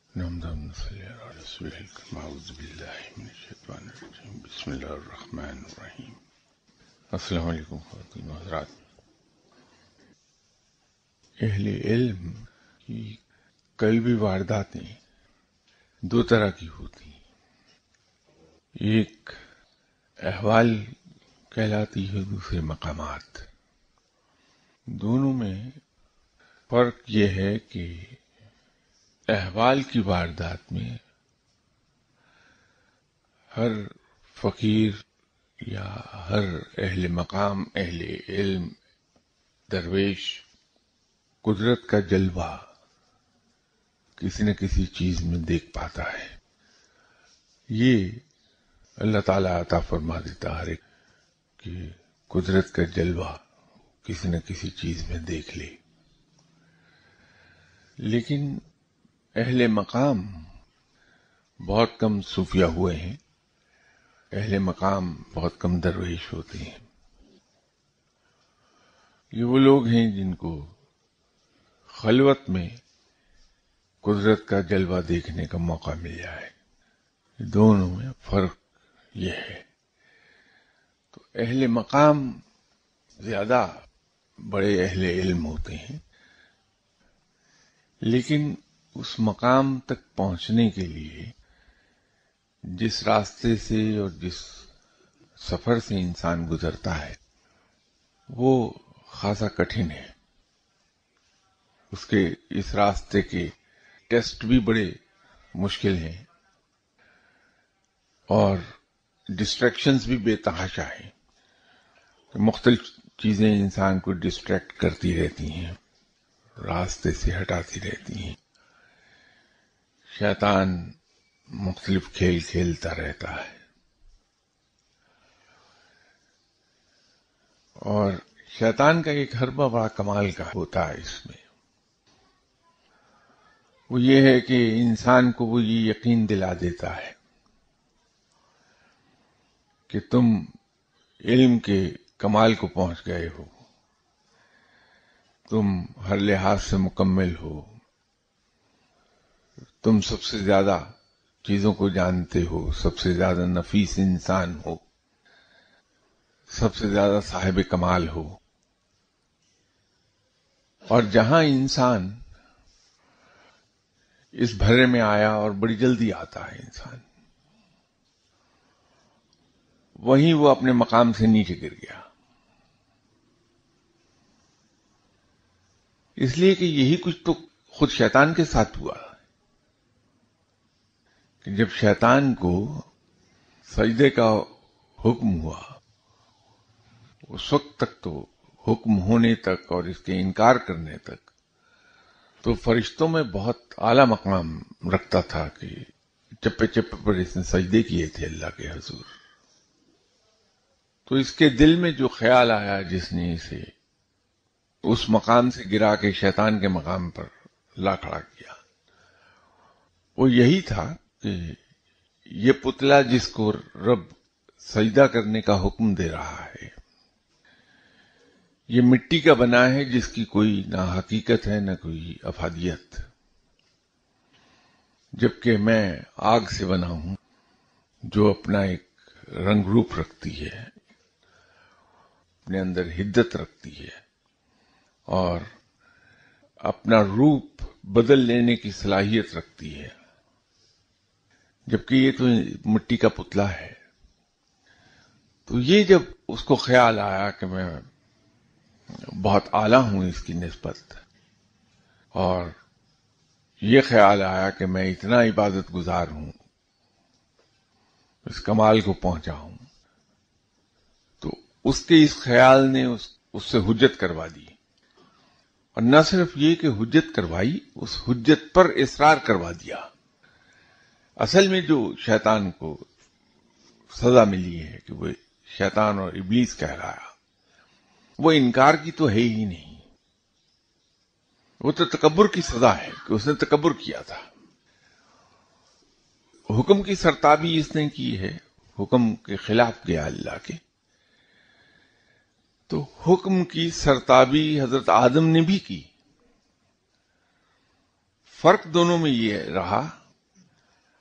اللهم صل على رسول الكريم. اعوذ باللہ من الشیطان الرجیم. بسم اللہ الرحمن الرحیم. السلام علیکم خواتین و حضرات. اہل علم کی قلبی وارداتیں دو طرح کی ہوتی ہیں. ایک احوال کہلاتی ہے، دوسرے مقامات. دونوں میں فرق یہ ہے کہ احوال کی واردات میں ہر فقیر یا ہر اہل مقام، اہل علم، درویش قدرت کا جلوہ کسی نہ کسی چیز میں دیکھ پاتا ہے. یہ اللہ تعالیٰ عطا فرما دیتا ہر ایک کہ قدرت کا جلوہ کسی نہ کسی چیز میں دیکھ لے. لیکن اہل مقام بہت کم صوفیہ ہوئے ہیں، اہل مقام بہت کم درویش ہوتے ہیں. یہ وہ لوگ ہیں جن کو خلوت میں قدرت کا جلوہ دیکھنے کا موقع مل جائے. دونوں میں فرق یہ ہے. تو اہل مقام زیادہ بڑے اہل علم ہوتے ہیں، لیکن اس مقام تک پہنچنے کے لیے جس راستے سے اور جس سفر سے انسان گزرتا ہے وہ خاصا کٹھن ہے. اس راستے کے ٹیسٹ بھی بڑے مشکل ہیں اور ڈسٹریکشنز بھی بے تحاشا ہیں. مختلف چیزیں انسان کو ڈسٹریکٹ کرتی رہتی ہیں، راستے سے ہٹاتی رہتی ہیں. شیطان مختلف کھیل کھیلتا رہتا ہے اور شیطان کا ایک حربہ بڑا کمال کا ہوتا ہے. اس میں وہ یہ ہے کہ انسان کو وہ یہ یقین دلا دیتا ہے کہ تم علم کے کمال کو پہنچ گئے ہو، تم ہر لحاظ سے مکمل ہو، تم سب سے زیادہ چیزوں کو جانتے ہو، سب سے زیادہ نفیس انسان ہو، سب سے زیادہ صاحب کمال ہو. اور جہاں انسان اس بھرے میں آیا، اور بڑی جلدی آتا ہے انسان، وہیں وہ اپنے مقام سے نیچے گر گیا. اس لیے کہ یہی کچھ تو خود شیطان کے ساتھ ہوا کہ جب شیطان کو سجدے کا حکم ہوا، اس وقت تک تو حکم ہونے تک اور اس کے انکار کرنے تک تو فرشتوں میں بہت اعلیٰ مقام رکھتا تھا کہ چپے چپے پر اس نے سجدے کیے تھے اللہ کے حضور. تو اس کے دل میں جو خیال آیا، جس نے اسے اس مقام سے گرا کے شیطان کے مقام پر لا کھڑا کیا، وہ یہی تھا کہ یہ پتلا جس کو رب سجدہ کرنے کا حکم دے رہا ہے، یہ مٹی کا بنا ہے جس کی کوئی نہ حقیقت ہے نہ کوئی افادیت، جبکہ میں آگ سے بنا ہوں جو اپنا ایک رنگ روپ رکھتی ہے، اپنے اندر حدت رکھتی ہے اور اپنا روپ بدل لینے کی صلاحیت رکھتی ہے، جبکہ یہ تو مٹی کا پتلا ہے. تو یہ جب اس کو خیال آیا کہ میں بہت اعلیٰ ہوں اس کی نسبت، اور یہ خیال آیا کہ میں اتنا عبادت گزار ہوں، اس کمال کو پہنچا ہوں، تو اس کے اس خیال نے اس سے حجت کروا دی. اور نہ صرف یہ کہ حجت کروائی، اس حجت پر اصرار کروا دیا. اصل میں جو شیطان کو سزا ملی ہے کہ وہ شیطان اور ابلیس کہلایا، وہ انکار کی تو ہے ہی نہیں، وہ تو تکبر کی سزا ہے کہ اس نے تکبر کیا تھا. حکم کی سرتابی اس نے کی ہے، حکم کے خلاف گیا اللہ کے. تو حکم کی سرتابی حضرت آدم نے بھی کی. فرق دونوں میں یہ رہا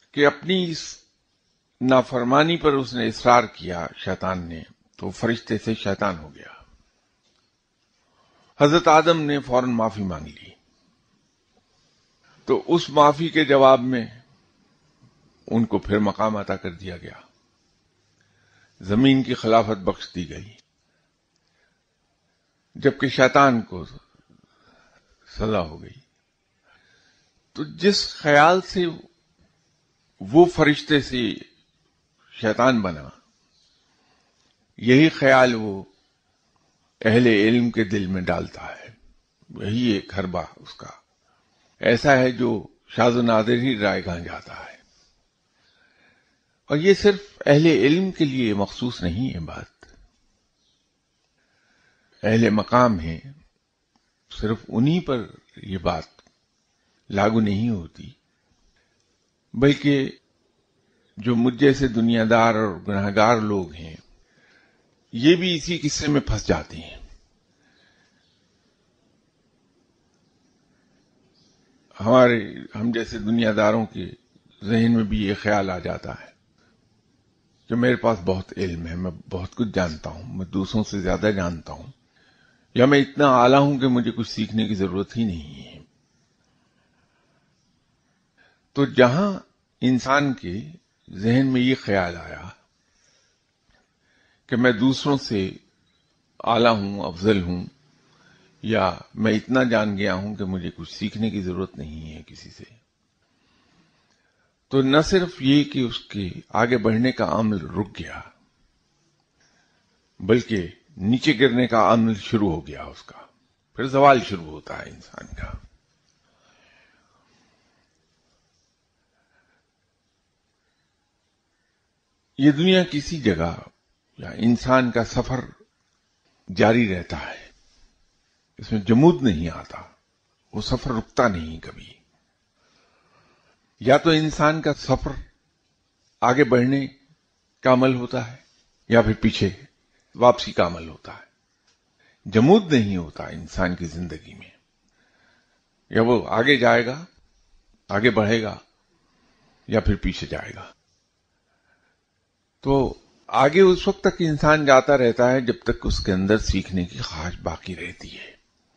کہ اپنی اس نافرمانی پر اس نے اصرار کیا شیطان نے، تو فرشتے سے شیطان ہو گیا. حضرت آدم نے فوراً معافی مانگ لی. تو اس معافی کے جواب میں ان کو پھر مقام عطا کر دیا گیا، زمین کی خلافت بخش دی گئی، جبکہ شیطان کو سزا ہو گئی. تو جس خیال سے وہ فرشتے سے شیطان بنا، یہی خیال وہ اہل علم کے دل میں ڈالتا ہے. یہی ایک حربہ اس کا ایسا ہے جو شاذ و نادر ہی رائے گاہ جاتا ہے. اور یہ صرف اہل علم کے لیے مخصوص نہیں ہے بات. اہل مقام ہیں، صرف انہی پر یہ بات لاگو نہیں ہوتی، بلکہ جو مجھ جیسے دنیا دار اور گناہگار لوگ ہیں یہ بھی اسی قصے میں پھنس جاتے ہیں. ہم جیسے دنیا داروں کے ذہن میں بھی یہ خیال آ جاتا ہے کہ میرے پاس بہت علم ہے، میں بہت کچھ جانتا ہوں، میں دوسروں سے زیادہ جانتا ہوں، یا میں اتنا اعلیٰ ہوں کہ مجھے کچھ سیکھنے کی ضرورت ہی نہیں ہے. تو جہاں انسان کے ذہن میں یہ خیال آیا کہ میں دوسروں سے اعلیٰ ہوں، افضل ہوں، یا میں اتنا جان گیا ہوں کہ مجھے کچھ سیکھنے کی ضرورت نہیں ہے کسی سے، تو نہ صرف یہ کہ اس کے آگے بڑھنے کا عمل رک گیا، بلکہ نیچے گرنے کا عمل شروع ہو گیا اس کا. پھر زوال شروع ہوتا ہے انسان کا. یہ دنیا کسی جگہ یا انسان کا سفر جاری رہتا ہے، اس میں جمود نہیں آتا، وہ سفر رکتا نہیں کبھی. یا تو انسان کا سفر آگے بڑھنے کا عمل ہوتا ہے یا پھر پیچھے واپسی کا عمل ہوتا ہے. جمود نہیں ہوتا انسان کی زندگی میں. یا وہ آگے جائے گا، آگے بڑھے گا، یا پھر پیچھے جائے گا. تو آگے اس وقت تک انسان جاتا رہتا ہے جب تک اس کے اندر سیکھنے کی خواہش باقی رہتی ہے،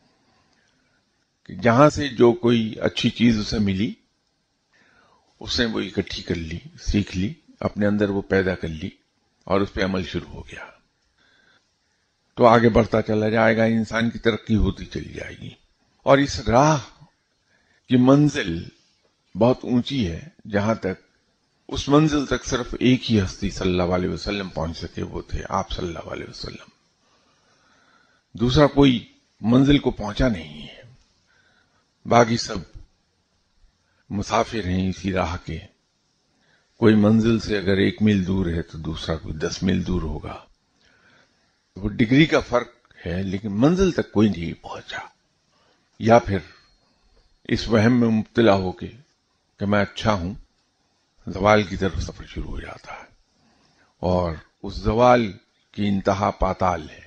کہ جہاں سے جو کوئی اچھی چیز اسے ملی اس نے وہ اکٹھی کر لی، سیکھ لی، اپنے اندر وہ پیدا کر لی اور اس پہ عمل شروع ہو گیا. تو آگے بڑھتا چلا جائے گا، انسان کی ترقی ہوتی چلی جائے گی. اور اس راہ کی منزل بہت اونچی ہے، جہاں تک اس منزل تک صرف ایک ہی ہستی صلی اللہ علیہ وسلم پہنچ سکے، وہ تھے آپ صلی اللہ علیہ وسلم. دوسرا کوئی منزل کو پہنچا نہیں ہے، باقی سب مسافر ہیں اسی راہ کے. کوئی منزل سے اگر 1 میل دور ہے تو دوسرا کوئی 10 میل دور ہوگا. وہ ڈگری کا فرق ہے، لیکن منزل تک کوئی نہیں پہنچا. یا پھر اس وہم میں مبتلا ہو کے کہ میں اچھا ہوں، زوال کی طرف سفر شروع ہو جاتا ہے، اور اس زوال کی انتہا پاتال ہے،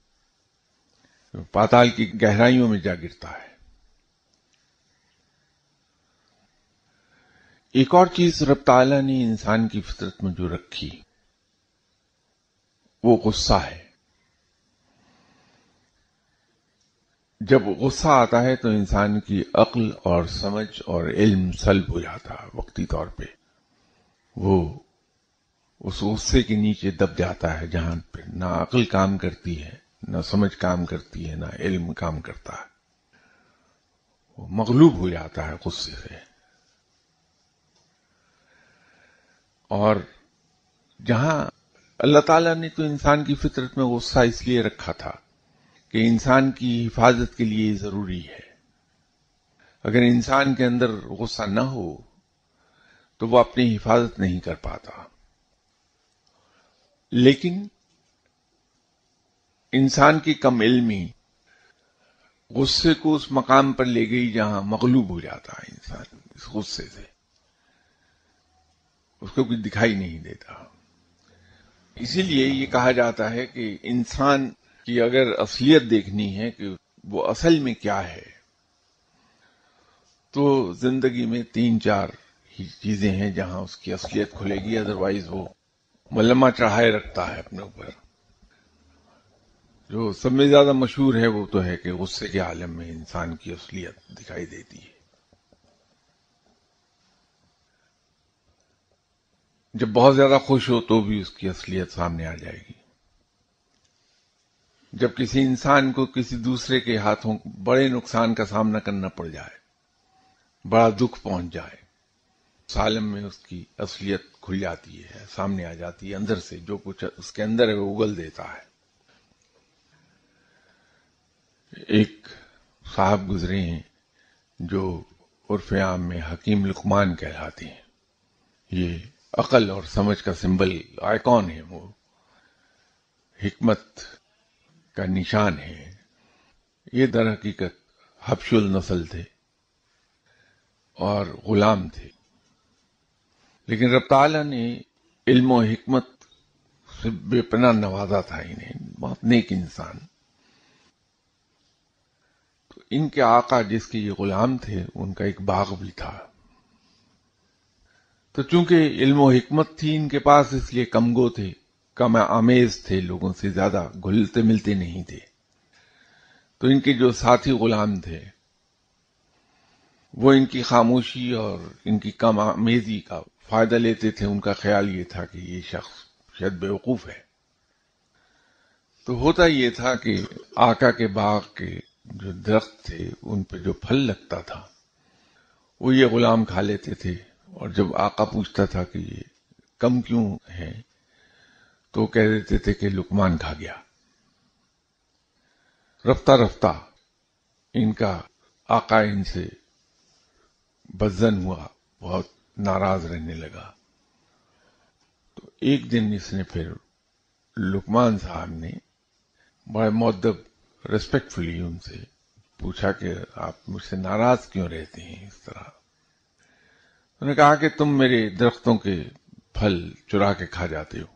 پاتال کی گہرائیوں میں جا گرتا ہے. ایک اور چیز رب تعالیٰ نے انسان کی فطرت میں جو رکھی وہ غصہ ہے. جب غصہ آتا ہے تو انسان کی عقل اور سمجھ اور علم سلب ہو جاتا ہے وقتی طور پہ. وہ اس غصے کے نیچے دب جاتا ہے، جہاں پہ نہ عقل کام کرتی ہے، نہ سمجھ کام کرتی ہے، نہ علم کام کرتا ہے. وہ مغلوب ہو جاتا ہے غصے سے. اور جہاں اللہ تعالیٰ نے تو انسان کی فطرت میں غصہ اس لیے رکھا تھا کہ انسان کی حفاظت کے لیے ضروری ہے. اگر انسان کے اندر غصہ نہ ہو تو وہ اپنی حفاظت نہیں کر پاتا. لیکن انسان کی کم علمی غصے کو اس مقام پر لے گئی جہاں مغلوب ہو جاتا ہے انسان اس غصے سے، اس کو کچھ دکھائی نہیں دیتا. اسی لیے یہ کہا جاتا ہے کہ انسان کی اگر اصلیت دیکھنی ہے کہ وہ اصل میں کیا ہے، تو زندگی میں 3-4 ہی چیزیں ہیں جہاں اس کی اصلیت کھلے گی، ادروائز وہ ملمہ چڑھائے رکھتا ہے اپنے اوپر. جو سب میں زیادہ مشہور ہے وہ تو ہے کہ غصے کے عالم میں انسان کی اصلیت دکھائی دیتی ہے. جب بہت زیادہ خوش ہو تو بھی اس کی اصلیت سامنے آ جائے گی. جب کسی انسان کو کسی دوسرے کے ہاتھوں بڑے نقصان کا سامنا کرنا پڑ جائے، بڑا دکھ پہنچ جائے، اس عالم میں اس کی اصلیت کھل جاتی ہے، سامنے آ جاتی ہے. اندر سے جو کچھ اس کے اندر ہے وہ اگل دیتا ہے. ایک صاحب گزرے ہیں جو عرف عام میں حکیم لقمان کہلاتے ہیں. یہ عقل اور سمجھ کا سمبل، آئیکن ہے، وہ حکمت کا نشان ہے. یہ در حقیقت حبش النسل تھے اور غلام تھے، لیکن رب تعالیٰ نے علم و حکمت سے بے پناہ نوازا تھا انہیں. بہت نیک انسان. تو ان کے آقا جس کے یہ غلام تھے، ان کا ایک باغ بھی تھا. تو چونکہ علم و حکمت تھی ان کے پاس، اس لیے کم گو تھے، کم آمیز تھے، لوگوں سے زیادہ گھلتے ملتے نہیں تھے. تو ان کے جو ساتھی غلام تھے وہ ان کی خاموشی اور ان کی کم آمیزی کا فائدہ لیتے تھے. ان کا خیال یہ تھا کہ یہ شخص شاید بیوقوف ہے. تو ہوتا یہ تھا کہ آقا کے باغ کے جو درخت تھے ان پہ جو پھل لگتا تھا وہ یہ غلام کھا لیتے تھے. اور جب آقا پوچھتا تھا کہ یہ کم کیوں ہے تو کہہ دیتے تھے کہ لقمان کھا گیا. رفتہ رفتہ ان کا آقا ان سے بدظن ہوا، بہت ناراض رہنے لگا. تو ایک دن اس نے پھر لقمان صاحب نے بڑے مؤدب ریسپیکٹفلی ان سے پوچھا کہ آپ مجھ سے ناراض کیوں رہتے ہیں اس طرح. انہوں نے کہا کہ تم میرے درختوں کے پھل چرا کے کھا جاتے ہو.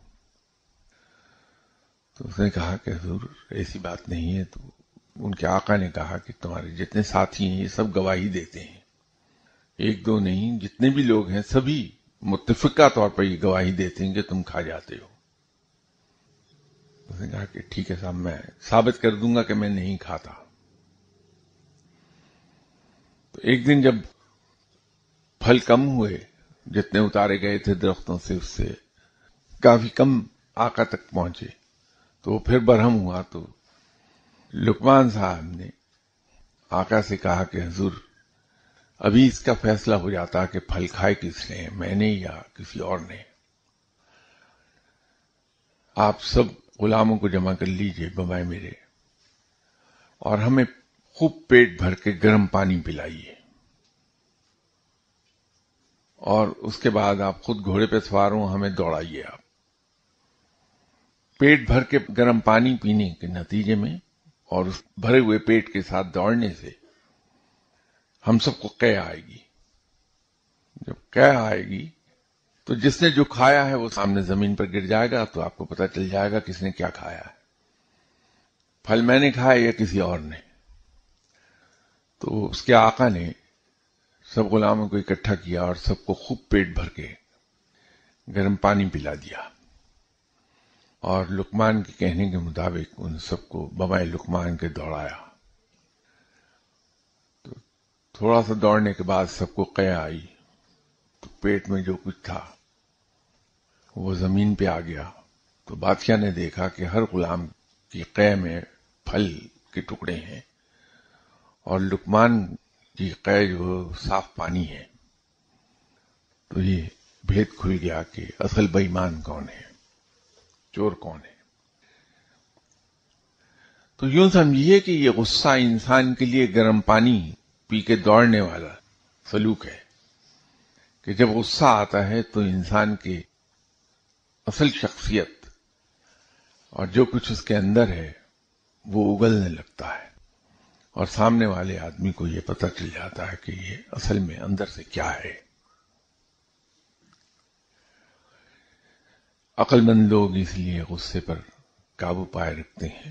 تو اس نے کہا کہ حضور ایسی بات نہیں ہے. تو ان کے آقا نے کہا کہ تمہارے جتنے ساتھی ہیں یہ سب گواہی دیتے ہیں، ایک دو نہیں، جتنے بھی لوگ ہیں سبھی متفقہ طور پر یہ گواہی دیتے ہیں کہ تم کھا جاتے ہو. اس نے کہا کہ ٹھیک ہے صاحب، میں ثابت کر دوں گا کہ میں نہیں کھاتا. تو ایک دن جب پھل کم ہوئے، جتنے اتارے گئے تھے درختوں سے اس سے کافی کم آقا تک پہنچے، تو وہ پھر برہم ہوا. تو لقمان صاحب نے آقا سے کہا کہ حضور ابھی اس کا فیصلہ ہو جاتا کہ پھل کھائے کس نے، میں نے یا کسی اور نے. آپ سب غلاموں کو جمع کر لیجئے بمائے میرے، اور ہمیں خوب پیٹ بھر کے گرم پانی پلائیے، اور اس کے بعد آپ خود گھوڑے پہ سوار ہوں، ہمیں دوڑائیے. آپ پیٹ بھر کے گرم پانی پینے کے نتیجے میں اور اس بھرے ہوئے پیٹ کے ساتھ دوڑنے سے ہم سب کو قے آئے گی. جب قے آئے گی تو جس نے جو کھایا ہے وہ سامنے زمین پر گر جائے گا، تو آپ کو پتہ چل جائے گا کس نے کیا کھایا ہے، پھل میں نے کھایا یا کسی اور نے. تو اس کے آقا نے سب غلاموں کو اکٹھا کیا اور سب کو خوب پیٹ بھر کے گرم پانی پلا دیا، اور لقمان کے کہنے کے مطابق ان سب کو بمائے لقمان کے دوڑایا. تو تھوڑا سا دوڑنے کے بعد سب کو قے آئی، تو پیٹ میں جو کچھ تھا وہ زمین پہ آ گیا. تو بادشاہ نے دیکھا کہ ہر غلام کی قے میں پھل کے ٹکڑے ہیں اور لقمان کی قے جو صاف پانی ہے. تو یہ بھید کھل گیا کہ اصل بے ایمان کون ہے، چور کون ہے. تو یوں سمجھیے کہ یہ غصہ انسان کے لیے گرم پانی پی کے دوڑنے والا سلوک ہے، کہ جب غصہ آتا ہے تو انسان کی اصل شخصیت اور جو کچھ اس کے اندر ہے وہ اگلنے لگتا ہے، اور سامنے والے آدمی کو یہ پتہ چل جاتا ہے کہ یہ اصل میں اندر سے کیا ہے. عقل مند لوگ اس لیے غصے پر قابو پائے رکھتے ہیں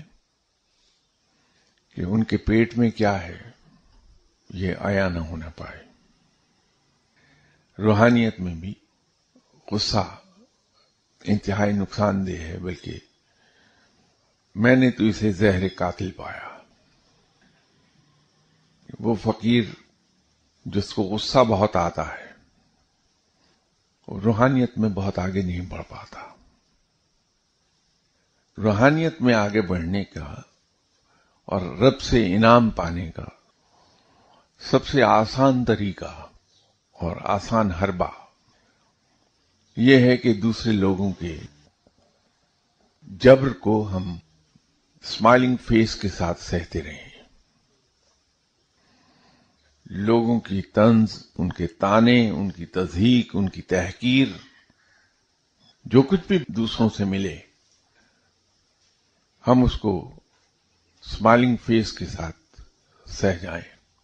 کہ ان کے پیٹ میں کیا ہے یہ عیاں نہ ہونا پائے. روحانیت میں بھی غصہ انتہائی نقصان دہ ہے، بلکہ میں نے تو اسے زہر قاتل پایا۔ وہ فقیر جس کو غصہ بہت آتا ہے وہ روحانیت میں بہت آگے نہیں بڑھ پاتا۔ روحانیت میں آگے بڑھنے کا اور رب سے انعام پانے کا سب سے آسان طریقہ اور آسان حربہ یہ ہے کہ دوسرے لوگوں کے جبر کو ہم اسمائلنگ فیس کے ساتھ سہتے رہیں۔ لوگوں کی طنز، ان کے طعنے، ان کی تضحیک، ان کی تحقیر، جو کچھ بھی دوسروں سے ملے ہم اس کو اسمائلنگ فیس کے ساتھ سہ جائیں۔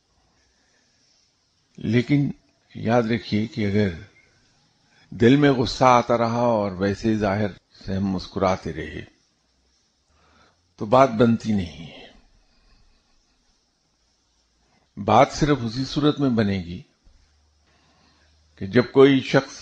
لیکن یاد رکھیے کہ اگر دل میں غصہ آتا رہا اور ویسے ظاہر سے ہم مسکراتے رہے تو بات بنتی نہیں ہے۔ بات صرف اسی صورت میں بنے گی کہ جب کوئی شخص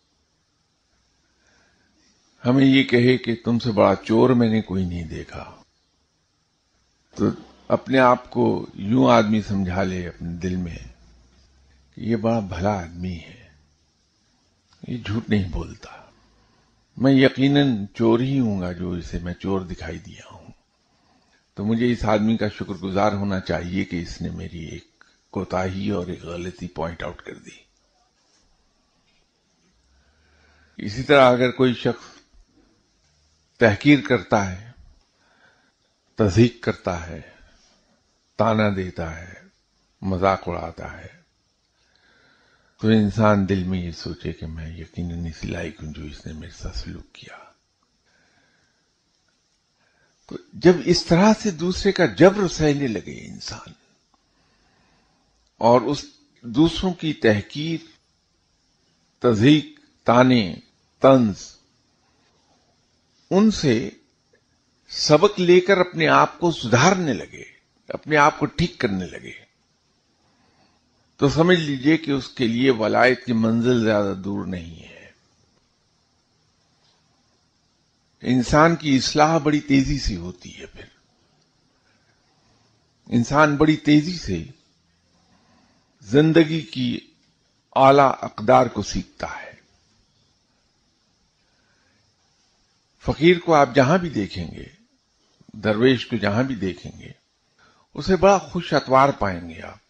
ہمیں یہ کہے کہ تم سے بڑا چور میں نے کوئی نہیں دیکھا، تو اپنے آپ کو یوں آدمی سمجھا لے اپنے دل میں کہ یہ بڑا بھلا آدمی ہے، یہ جھوٹ نہیں بولتا، میں یقیناً چور ہی ہوں گا جو اسے میں چور دکھائی دیا ہوں، تو مجھے اس آدمی کا شکر گزار ہونا چاہیے کہ اس نے میری ایک کوتاہی اور ایک غلطی پوائنٹ آؤٹ کر دی۔ اسی طرح اگر کوئی شخص تحقیر کرتا ہے، تضحیک کرتا ہے، طعنہ دیتا ہے، مذاق اڑاتا ہے، تو انسان دل میں یہ سوچے کہ میں یقیناً اسی لائق ہوں جو اس نے میرے ساتھ سلوک کیا۔ تو جب اس طرح سے دوسرے کا جبر سہنے لگے انسان اور اس دوسروں کی تحقیر، تضحیک، طعنے، طنز، ان سے سبق لے کر اپنے آپ کو سدھارنے لگے، اپنے آپ کو ٹھیک کرنے لگے، تو سمجھ لیجئے کہ اس کے لیے ولایت کی منزل زیادہ دور نہیں ہے۔ انسان کی اصلاح بڑی تیزی سے ہوتی ہے، پھر انسان بڑی تیزی سے زندگی کی اعلی اقدار کو سیکھتا ہے۔ فقیر کو آپ جہاں بھی دیکھیں گے، درویش کو جہاں بھی دیکھیں گے، اسے بڑا خوش اتوار پائیں گے آپ۔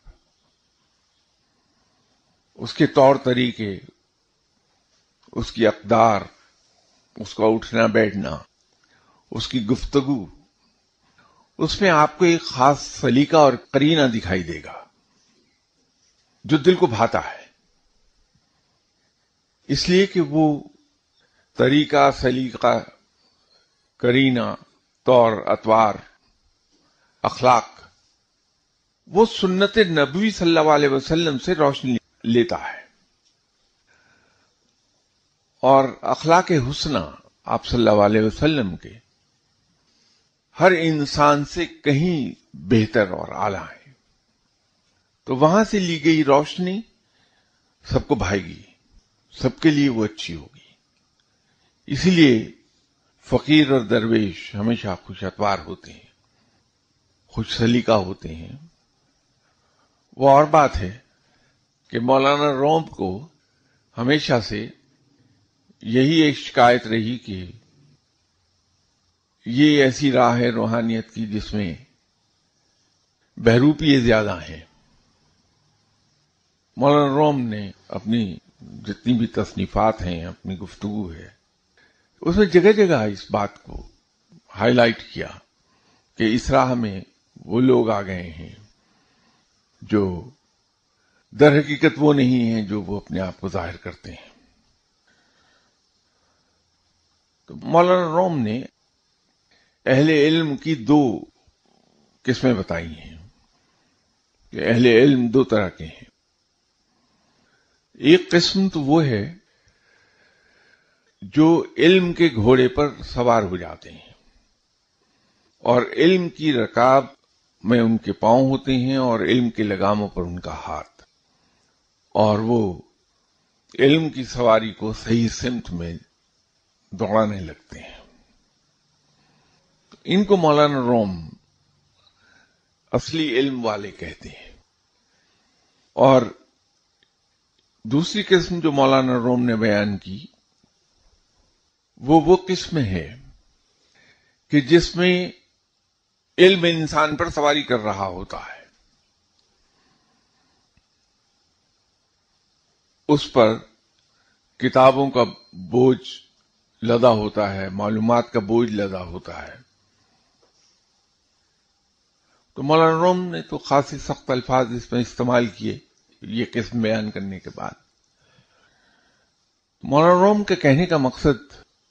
اس کے طور طریقے، اس کی اقدار، اس کا اٹھنا بیٹھنا، اس کی گفتگو، اس میں آپ کو ایک خاص سلیقہ اور قرینہ دکھائی دے گا جو دل کو بھاتا ہے، اس لیے کہ وہ طریقہ، سلیقہ، قرینہ، طور، اطوار، اخلاق وہ سنت نبوی صلی اللہ علیہ وسلم سے روشنی لیتا ہے، اور اخلاق حسنہ آپ صلی اللہ علیہ وسلم کے ہر انسان سے کہیں بہتر اور اعلیٰ ہے، تو وہاں سے لی گئی روشنی سب کو بھائے گی، سب کے لیے وہ اچھی ہوگی۔ اسی لیے فقیر اور درویش ہمیشہ خوش اتوار ہوتے ہیں، خوش سلیقہ ہوتے ہیں۔ وہ اور بات ہے کہ مولانا روم کو ہمیشہ سے یہی ایک شکایت رہی کہ یہ ایسی راہ ہے روحانیت کی جس میں بہروپیے زیادہ ہیں۔ مولانا روم نے اپنی جتنی بھی تصنیفات ہیں، اپنی گفتگو ہے، اس میں جگہ جگہ اس بات کو ہائی لائٹ کیا کہ اس راہ میں وہ لوگ آ گئے ہیں جو در حقیقت وہ نہیں ہیں جو وہ اپنے آپ کو ظاہر کرتے ہیں۔ تو مولانا روم نے اہل علم کی دو قسمیں بتائی ہیں کہ اہل علم دو طرح کے ہیں۔ ایک قسم تو وہ ہے جو علم کے گھوڑے پر سوار ہو جاتے ہیں اور علم کی رکاب میں ان کے پاؤں ہوتے ہیں اور علم کے لگاموں پر ان کا ہاتھ، اور وہ علم کی سواری کو صحیح سمت میں دوڑانے لگتے ہیں. ان کو مولانا روم اصلی علم والے کہتے ہیں. اور دوسری قسم جو مولانا روم نے بیان کی وہ قسم ہے کہ جس میں علم انسان پر سواری کر رہا ہوتا ہے، اس پر کتابوں کا بوجھ لدا ہوتا ہے، معلومات کا بوجھ لدا ہوتا ہے. تو مولانا روم نے تو خاصی سخت الفاظ اس میں استعمال کیے یہ قسم بیان کرنے کے بعد. مولانا روم کے کہنے کا مقصد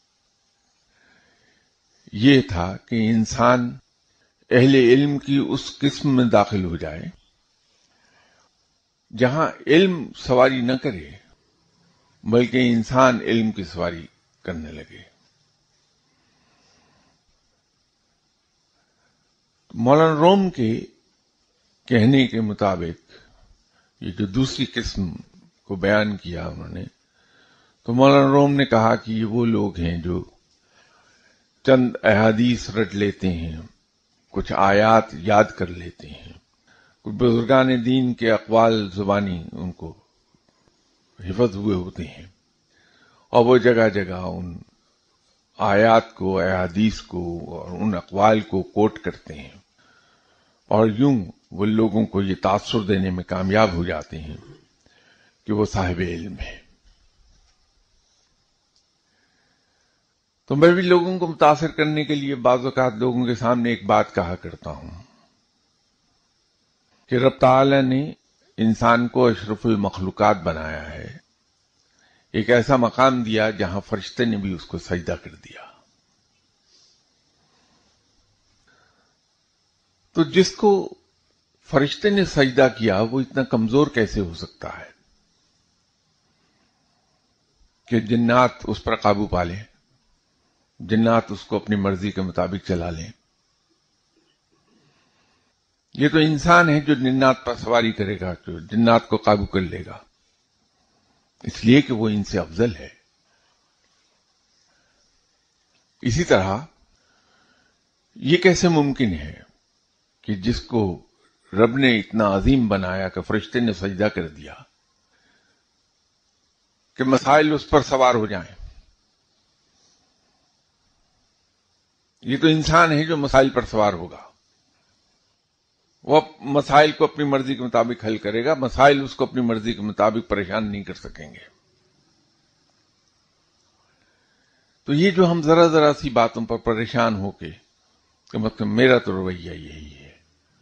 یہ تھا کہ انسان اہل علم کی اس قسم میں داخل ہو جائے جہاں علم سواری نہ کرے بلکہ انسان علم کی سواری کرنے لگے. مولانا روم کے کہنے کے مطابق یہ جو دوسری قسم کو بیان کیا انہوں نے، تو مولانا روم نے کہا کہ یہ وہ لوگ ہیں جو چند احادیث رٹ لیتے ہیں، کچھ آیات یاد کر لیتے ہیں، کچھ بزرگان دین کے اقوال زبانی ان کو حفظ ہوئے ہوتے ہیں، اور وہ جگہ جگہ ان آیات کو، احادیث کو اور ان اقوال کو کوٹ کرتے ہیں، اور یوں وہ لوگوں کو یہ تاثر دینے میں کامیاب ہو جاتے ہیں کہ وہ صاحب علم ہے. تو میں بھی لوگوں کو متاثر کرنے کے لیے بعض اوقات لوگوں کے سامنے ایک بات کہا کرتا ہوں کہ رب تعالی نے انسان کو اشرف المخلوقات بنایا ہے، ایک ایسا مقام دیا جہاں فرشتے نے بھی اس کو سجدہ کر دیا. تو جس کو فرشتے نے سجدہ کیا وہ اتنا کمزور کیسے ہو سکتا ہے کہ جنات اس پر قابو پا لیں، جنات اس کو اپنی مرضی کے مطابق چلا لیں؟ یہ تو انسان ہے جو جنات پر سواری کرے گا، جو جنات کو قابو کر لے گا، اس لیے کہ وہ ان سے افضل ہے. اسی طرح یہ کیسے ممکن ہے کہ جس کو رب نے اتنا عظیم بنایا کہ فرشتے نے سجدہ کر دیا کہ مسائل اس پر سوار ہو جائیں؟ یہ تو انسان ہے جو مسائل پر سوار ہوگا، وہ مسائل کو اپنی مرضی کے مطابق حل کرے گا، مسائل اس کو اپنی مرضی کے مطابق پریشان نہیں کر سکیں گے. تو یہ جو ہم ذرا ذرا سی باتوں پر پریشان ہو کے کہ مطلب میرا تو رویہ یہی ہے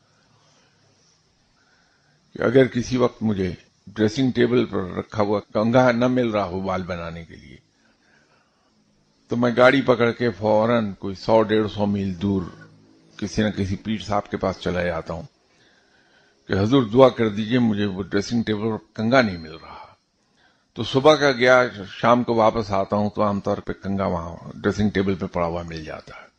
کہ اگر کسی وقت مجھے ڈریسنگ ٹیبل پر رکھا ہوا کنگھا نہ مل رہا ہو بال بنانے کے لیے تو میں گاڑی پکڑ کے فوراً کوئی 100-150 میل دور کسی نہ کسی پیر صاحب کے پاس چلا جاتا ہوں کہ حضور دعا کر دیجئے مجھے وہ ڈریسنگ ٹیبل پر کنگھا نہیں مل رہا. تو صبح کا گیا، شام کو واپس آتا ہوں تو عام طور پہ کنگھا وہاں ڈریسنگ ٹیبل پہ پڑا ہوا مل جاتا ہے.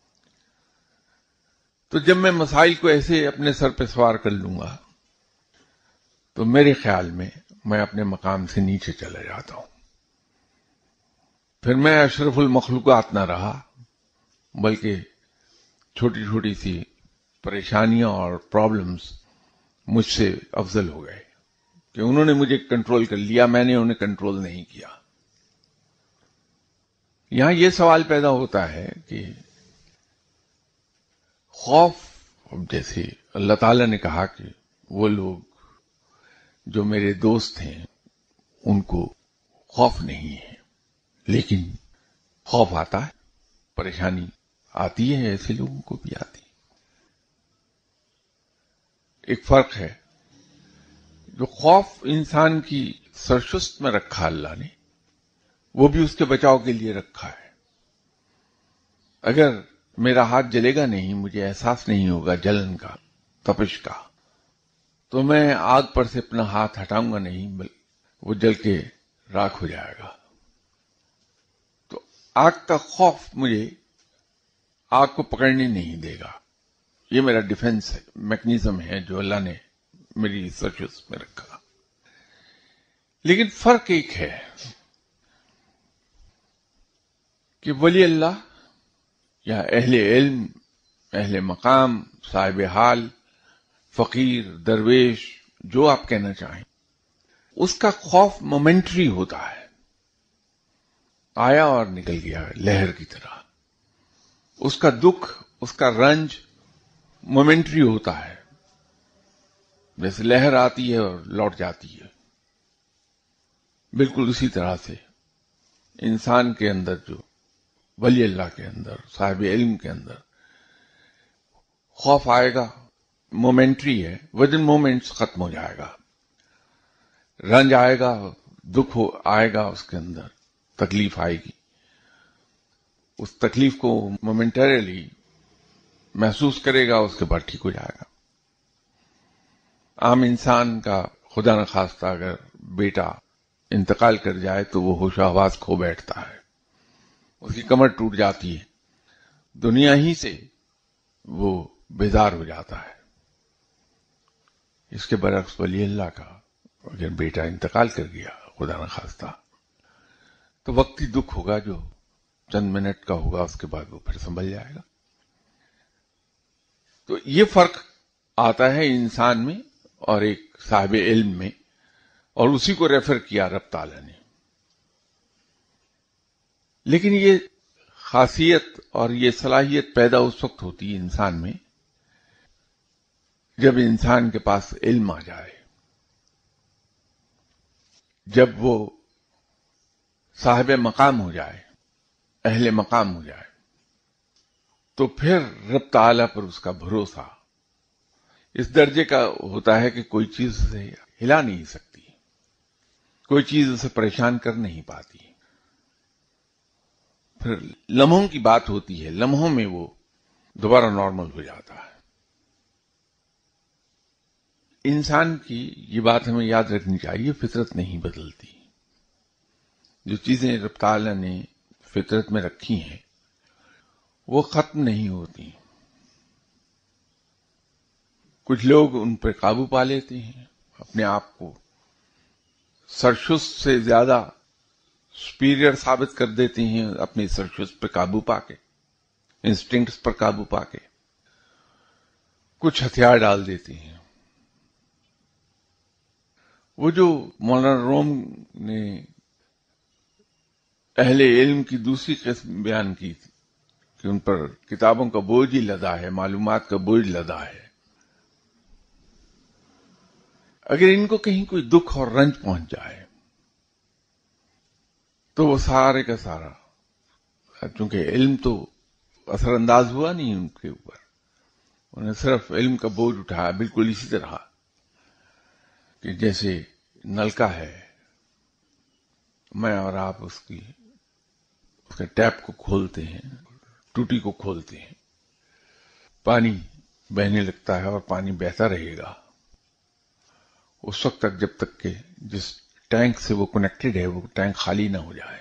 تو جب میں مسائل کو ایسے اپنے سر پہ سوار کر لوں گا تو میرے خیال میں اپنے مقام سے نیچے چلا جاتا ہوں. پھر میں اشرف المخلوقات نہ رہا بلکہ چھوٹی چھوٹی سی پریشانیاں اور پرابلمز مجھ سے افضل ہو گئے کہ انہوں نے مجھے کنٹرول کر لیا، میں نے انہیں کنٹرول نہیں کیا. یہاں یہ سوال پیدا ہوتا ہے کہ خوف، جیسے اللہ تعالی نے کہا کہ وہ لوگ جو میرے دوست ہیں ان کو خوف نہیں ہے، لیکن خوف آتا ہے، پریشانی آتی ہے، ایسے لوگوں کو بھی آتی ہے. ایک فرق ہے، جو خوف انسان کی سرشست میں رکھا اللہ نے وہ بھی اس کے بچاؤ کے لیے رکھا ہے. اگر میرا ہاتھ جلے گا نہیں، مجھے احساس نہیں ہوگا جلن کا، تپش کا، تو میں آگ پر سے اپنا ہاتھ ہٹاؤں گا نہیں، وہ جل کے راکھ ہو جائے گا. تو آگ کا خوف مجھے آگ کو پکڑنے نہیں دے گا. یہ میرا ڈیفنس میکنیزم ہے جو اللہ نے میری سرشست میں رکھا. لیکن فرق ایک ہے کہ ولی اللہ یا اہل علم، اہل مقام، صاحب حال، فقیر، درویش، جو آپ کہنا چاہیں، اس کا خوف مومنٹری ہوتا ہے، آیا اور نکل گیا لہر کی طرح. اس کا دکھ، اس کا رنج مومنٹری ہوتا ہے، جیسے لہر آتی ہے اور لوٹ جاتی ہے. بالکل اسی طرح سے انسان کے اندر، جو ولی اللہ کے اندر، صاحب علم کے اندر خوف آئے گا، مومنٹری ہے، ود ان مومنٹس ختم ہو جائے گا. رنج آئے گا، دکھ آئے گا، اس کے اندر تکلیف آئے گی. اس تکلیف کو مومنٹریلی محسوس کرے گا، اس کے بعد ٹھیک ہو جائے گا. عام انسان کا خدا نخواستہ اگر بیٹا انتقال کر جائے تو وہ ہوش و حواس کھو بیٹھتا ہے، اس کی کمر ٹوٹ جاتی ہے، دنیا ہی سے وہ بیزار ہو جاتا ہے. اس کے برعکس ولی اللہ کا اگر بیٹا انتقال کر گیا خدا نخواستہ، تو وقتی دکھ ہوگا جو چند منٹ کا ہوگا، اس کے بعد وہ پھر سنبھل جائے گا. تو یہ فرق آتا ہے انسان میں اور ایک صاحب علم میں، اور اسی کو ریفر کیا رب تعالیٰ نے. لیکن یہ خاصیت اور یہ صلاحیت پیدا اس وقت ہوتی ہے انسان میں جب انسان کے پاس علم آ جائے، جب وہ صاحب مقام ہو جائے، اہل مقام ہو جائے، تو پھر رب تعالیٰ پر اس کا بھروسہ اس درجے کا ہوتا ہے کہ کوئی چیز اسے ہلا نہیں سکتی، کوئی چیز اسے پریشان کر نہیں پاتی. پھر لمحوں کی بات ہوتی ہے، لمحوں میں وہ دوبارہ نارمل ہو جاتا ہے. انسان کی یہ بات ہمیں یاد رکھنی چاہیے، فطرت نہیں بدلتی. جو چیزیں رب تعالیٰ نے فطرت میں رکھی ہیں وہ ختم نہیں ہوتی. کچھ لوگ ان پر قابو پا لیتے ہیں، اپنے آپ کو سرشست سے زیادہ سپیریئر ثابت کر دیتے ہیں، اپنی سرشست پر قابو پا کے، انسٹنکٹس پر قابو پا کے کچھ ہتھیار ڈال دیتے ہیں. وہ جو مولانا روم نے اہل علم کی دوسری قسم بیان کی تھی کہ ان پر کتابوں کا بوجھ ہی لدا ہے، معلومات کا بوجھ لدا ہے. اگر ان کو کہیں کوئی دکھ اور رنج پہنچ جائے تو وہ سارے کا سارا، چونکہ علم تو اثر انداز ہوا نہیں ان کے اوپر، انہیں صرف علم کا بوجھ اٹھایا. بالکل اسی طرح کہ جیسے نلکا ہے، میں اور آپ اس کے ٹیپ کو کھولتے ہیں، ٹوٹی کو کھولتے ہیں، پانی بہنے لگتا ہے اور پانی بہتا رہے گا اس وقت تک جب تک کہ جس ٹینک سے وہ کنیکٹڈ ہے وہ ٹینک خالی نہ ہو جائے.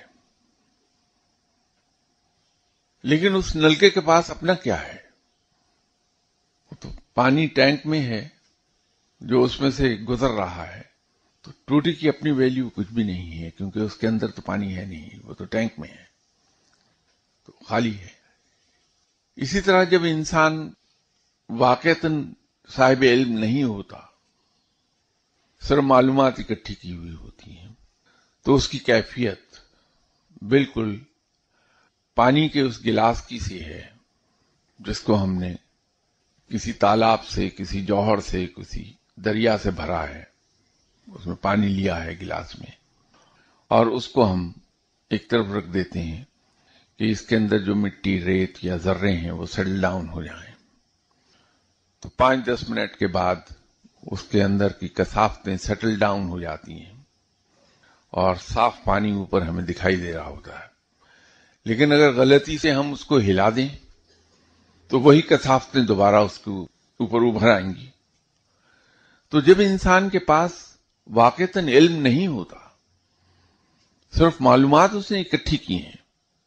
لیکن اس نلکے کے پاس اپنا کیا ہے؟ تو پانی ٹینک میں ہے جو اس میں سے گزر رہا ہے، تو ٹوٹی کی اپنی ویلیو کچھ بھی نہیں ہے، کیونکہ اس کے اندر تو پانی ہے نہیں، وہ تو ٹینک میں ہے، تو خالی ہے. اسی طرح جب انسان واقعتاً صاحب علم نہیں ہوتا، صرف معلومات اکٹھی کی ہوئی ہوتی ہیں، تو اس کی کیفیت بالکل پانی کے اس گلاس کی سی ہے جس کو ہم نے کسی تالاب سے، کسی جوہر سے، کسی دریا سے بھرا ہے، اس میں پانی لیا ہے گلاس میں، اور اس کو ہم ایک طرف رکھ دیتے ہیں کہ اس کے اندر جو مٹی، ریت یا ذرے ہیں وہ سیٹل ڈاؤن ہو جائیں. تو 5-10 منٹ کے بعد اس کے اندر کی کثافتیں سیٹل ڈاؤن ہو جاتی ہیں اور صاف پانی اوپر ہمیں دکھائی دے رہا ہوتا ہے. لیکن اگر غلطی سے ہم اس کو ہلا دیں تو وہی کثافتیں دوبارہ اس کے اوپر ابھر آئیں گی. تو جب انسان کے پاس واقعتاً علم نہیں ہوتا، صرف معلومات اس نے اکٹھی کی ہیں،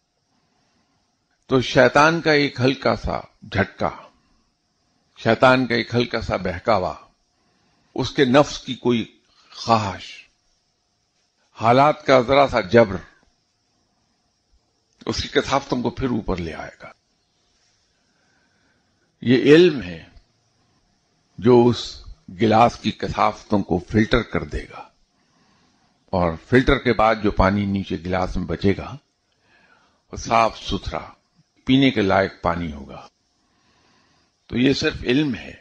تو شیطان کا ایک ہلکا سا جھٹکا، شیطان کا ایک ہلکا سا بہکاوا، اس کے نفس کی کوئی خواہش حالات کا ذرا سا جبر اس کی کثافتوں کو پھر اوپر لے آئے گا. یہ علم ہے جو اس گلاس کی کثافتوں کو فلٹر کر دے گا، اور فلٹر کے بعد جو پانی نیچے گلاس میں بچے گا وہ صاف ستھرا پینے کے لائق پانی ہوگا. تو یہ صرف علم ہے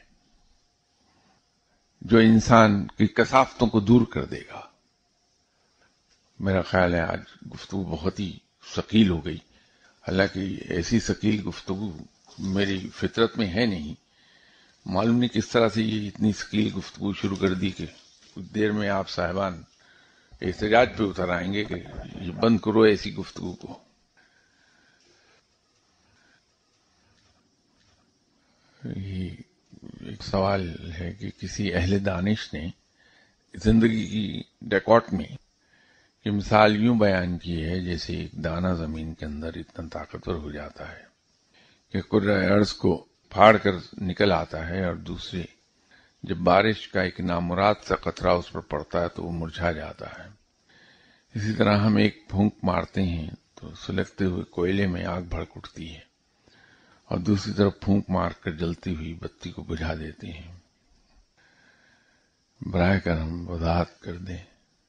جو انسان کی کثافتوں کو دور کر دے گا. میرا خیال ہے آج گفتگو بہت ہی ثقیل ہو گئی، حالانکہ ایسی ثقیل گفتگو میری فطرت میں ہے نہیں. معلوم نہیں کس طرح سے یہ اتنی ثقیل گفتگو شروع کر دی کہ کچھ دیر میں آپ صاحبان احتجاج پہ اتر آئیں گے کہ یہ بند کرو ایسی گفتگو کو. یہ ایک سوال ہے کہ کسی اہل دانش نے زندگی کی ڈیکاٹ میں کہ مثال یوں بیان کی ہے جیسے ایک دانہ زمین کے اندر اتنا طاقتور ہو جاتا ہے کہ کرۂ ارض کو پھاڑ کر نکل آتا ہے، اور دوسرے جب بارش کا ایک نامراد سا قطرہ اس پر پڑتا ہے تو وہ مرجھا جاتا ہے. اسی طرح ہم ایک پھونک مارتے ہیں تو سلگتے ہوئے کوئلے میں آگ بھڑک اٹھتی ہے، اور دوسری طرف پھونک مار کر جلتی ہوئی بتی کو بجھا دیتے ہیں. براہ کرم وضاحت کر دیں.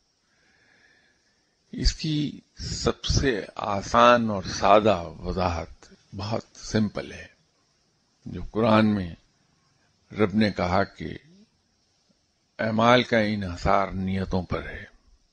اس کی سب سے آسان اور سادہ وضاحت بہت سمپل ہے. جو قرآن میں رب نے کہا کہ اعمال کا انحصار نیتوں پر ہے،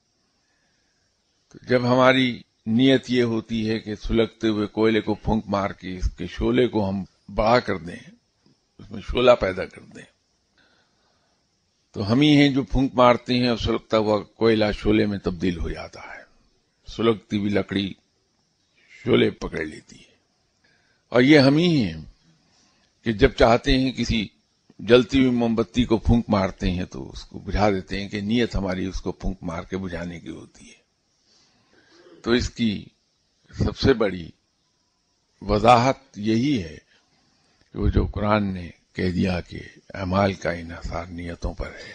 تو جب ہماری نیت یہ ہوتی ہے کہ سلگتے ہوئے کوئلے کو پھونک مار کے اس کے شعلے کو ہم بڑا کر دیں، اس میں شعلہ پیدا کر دیں، تو ہم ہی ہیں جو پھونک مارتے ہیں اور سلگتا ہوا کوئلہ شعلے میں تبدیل ہو جاتا ہے. سلگتی ہوئی لکڑی شعلے پکڑ لیتی ہے. اور یہ ہم ہی ہیں کہ جب چاہتے ہیں کسی جلتی ہوئی موم بتی کو پھونک مارتے ہیں تو اس کو بجھا دیتے ہیں کہ نیت ہماری اس کو پھونک مار کے بجھانے کی ہوتی ہے. تو اس کی سب سے بڑی وضاحت یہی ہے کہ وہ جو قرآن نے کہہ دیا کہ اعمال کا انحصار نیتوں پر ہے.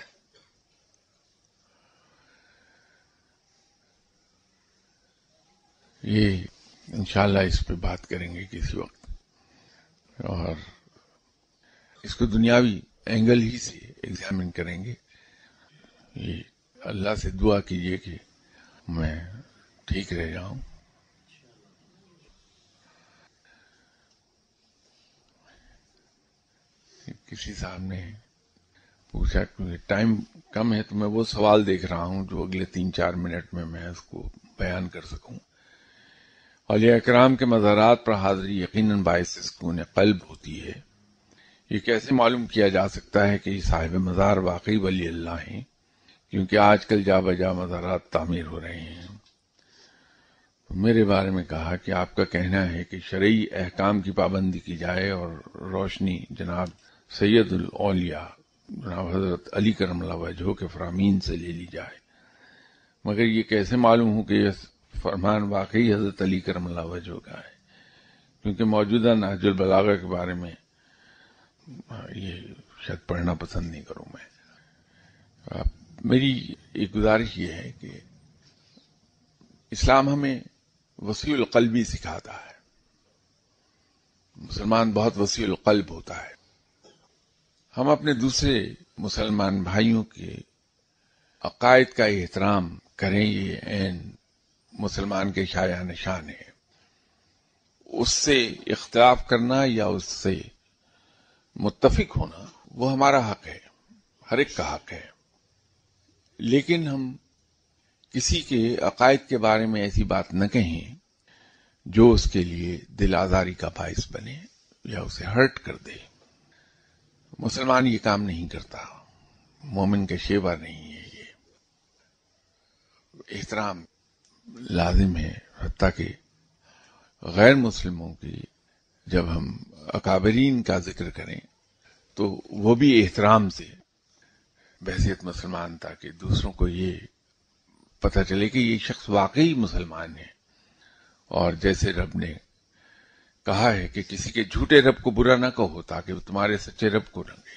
یہ انشاءاللہ اس پہ بات کریں گے کسی وقت، اور اس کو دنیاوی اینگل ہی سے ایگزامن کریں گے. یہ اللہ سے دعا کیجئے کہ میں ٹھیک رہ جاؤں. کسی صاحب نے پوچھا کہ ٹائم کم ہے تو میں وہ سوال دیکھ رہا ہوں جو اگلے 3-4 منٹ میں اس کو بیان کر سکوں. اولیاء کرام کے مزارات پر حاضری یقیناً باعث سکون قلب ہوتی ہے. یہ کیسے معلوم کیا جا سکتا ہے کہ یہ صاحب مزار واقعی ولی اللہ ہیں؟ کیونکہ آج کل جا بجا مزارات تعمیر ہو رہے ہیں. تو میرے بارے میں کہا کہ آپ کا کہنا ہے کہ شرعی احکام کی پابندی کی جائے اور روشنی جناب سید الاولیاء جناب حضرت علی کرم اللہ وجہہ کے فرامین سے لے لی جائے، مگر یہ کیسے معلوم ہو کہ یہ فرمان واقعی حضرت علی کرم اللہ وجہہ کا ہے؟ کیونکہ موجودہ نہج البلاغہ کے بارے میں یہ شاید پڑھنا پسند نہیں کروں میں. میری ایک گزارش یہ ہے کہ اسلام ہمیں وسیع القلبی سکھاتا ہے. مسلمان بہت وسیع القلب ہوتا ہے. ہم اپنے دوسرے مسلمان بھائیوں کے عقائد کا احترام کریں، یہ عین مسلمان کے شایان نشان ہے. اس سے اختلاف کرنا یا اس سے متفق ہونا وہ ہمارا حق ہے، ہر ایک کا حق ہے. لیکن ہم کسی کے عقائد کے بارے میں ایسی بات نہ کہیں جو اس کے لیے دل آزاری کا باعث بنے یا اسے ہرٹ کر دے. مسلمان یہ کام نہیں کرتا، مومن کا شیوا نہیں ہے. یہ احترام لازم ہے، حتیٰ کہ غیر مسلموں کی جب ہم اکابرین کا ذکر کریں تو وہ بھی احترام سے بحیثیت مسلمان، تاکہ دوسروں کو یہ پتہ چلے کہ یہ شخص واقعی مسلمان ہے. اور جیسے رب نے کہا ہے کہ کسی کے جھوٹے رب کو برا نہ کہو تاکہ وہ تمہارے سچے رب کو رنگے.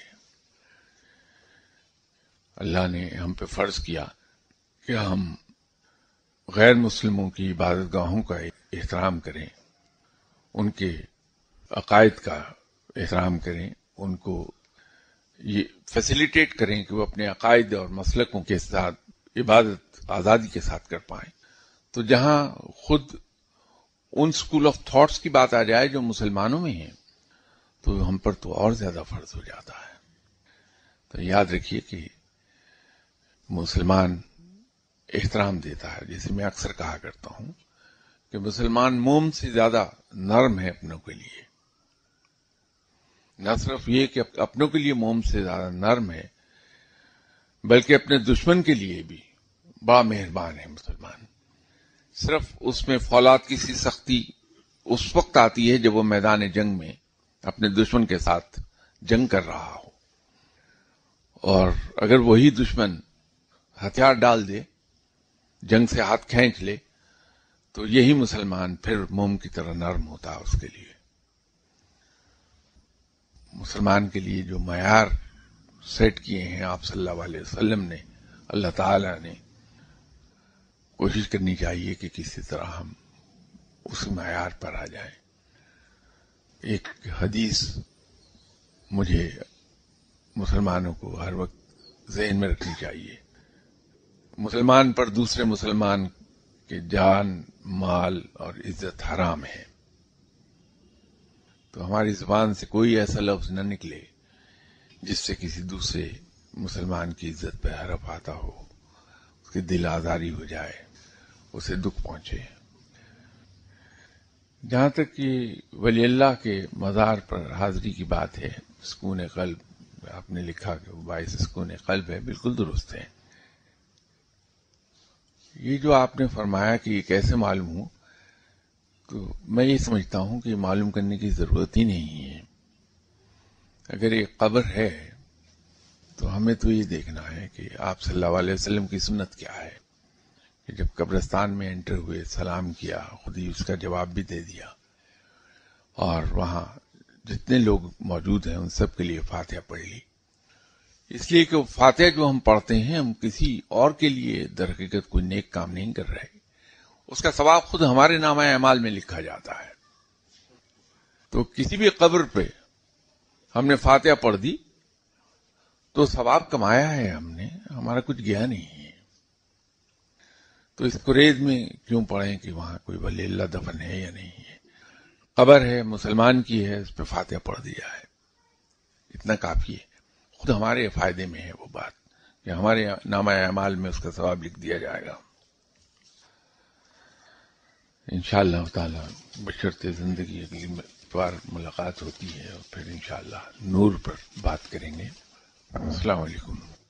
اللہ نے ہم پہ فرض کیا کہ ہم غیر مسلموں کی عبادت گاہوں کا احترام کریں، ان کے عقائد کا احترام کریں، ان کو یہ فیسیلیٹیٹ کریں کہ وہ اپنے عقائد اور مسلکوں کے ساتھ عبادت آزادی کے ساتھ کر پائیں. تو جہاں خود ان اسکول آف تھاٹس کی بات آ جائے جو مسلمانوں میں ہیں تو ہم پر تو اور زیادہ فرض ہو جاتا ہے. تو یاد رکھیے کہ مسلمان احترام دیتا ہے. جیسے میں اکثر کہا کرتا ہوں کہ مسلمان موم سے زیادہ نرم ہے اپنوں کے لیے. نہ صرف یہ کہ اپنوں کے لیے موم سے زیادہ نرم ہے بلکہ اپنے دشمن کے لیے بھی بڑا مہربان ہے مسلمان. صرف اس میں فولاد کی سی سختی اس وقت آتی ہے جب وہ میدان جنگ میں اپنے دشمن کے ساتھ جنگ کر رہا ہو، اور اگر وہی دشمن ہتھیار ڈال دے، جنگ سے ہاتھ کھینچ لے، تو یہی مسلمان پھر موم کی طرح نرم ہوتا ہے اس کے لیے. مسلمان کے لیے جو معیار سیٹ کیے ہیں آپ صلی اللہ علیہ وسلم نے، اللہ تعالی نے، کوشش کرنی چاہیے کہ کسی طرح ہم اس معیار پر آ جائیں. ایک حدیث مجھے مسلمانوں کو ہر وقت ذہن میں رکھنی چاہیے. مسلمان پر دوسرے مسلمان کے جان، مال اور عزت حرام ہے. تو ہماری زبان سے کوئی ایسا لفظ نہ نکلے جس سے کسی دوسرے مسلمان کی عزت پہ حرف آتا ہو، اس کی دل آزاری ہو جائے، اسے دکھ پہنچے. جہاں تک کہ ولی اللہ کے مزار پر حاضری کی بات ہے، سکون قلب آپ نے لکھا کہ وہ باعث سکون قلب ہے، بالکل درست ہے. یہ جو آپ نے فرمایا کہ یہ کیسے معلوم ہو، تو میں یہ سمجھتا ہوں کہ معلوم کرنے کی ضرورت ہی نہیں ہے. اگر ایک قبر ہے تو ہمیں تو یہ دیکھنا ہے کہ آپ صلی اللہ علیہ وسلم کی سنت کیا ہے کہ جب قبرستان میں انٹر ہوئے سلام کیا، خود ہی اس کا جواب بھی دے دیا، اور وہاں جتنے لوگ موجود ہیں ان سب کے لیے فاتحہ پڑھ لی. اس لیے کہ وہ فاتحہ جو ہم پڑھتے ہیں ہم کسی اور کے لیے در حقیقت کوئی نیک کام نہیں کر رہے، اس کا ثواب خود ہمارے نامہ اعمال میں لکھا جاتا ہے. تو کسی بھی قبر پہ ہم نے فاتحہ پڑھ دی تو ثواب کمایا ہے ہم نے، ہمارا کچھ گیا نہیں ہے. تو اس قریز میں کیوں پڑھیں کہ وہاں کوئی ولی اللہ دفن ہے یا نہیں ہے؟ قبر ہے، مسلمان کی ہے، اس پہ فاتحہ پڑھ دیا ہے، اتنا کافی ہے. خود ہمارے فائدے میں ہے وہ بات کہ ہمارے نامہ اعمال میں اس کا ثواب لکھ دیا جائے گا. انشاءاللہ تعالی بشرط زندگی اگلی بار ملاقات ہوتی ہے اور پھر انشاءاللہ نور پر بات کریں گے. السلام علیکم.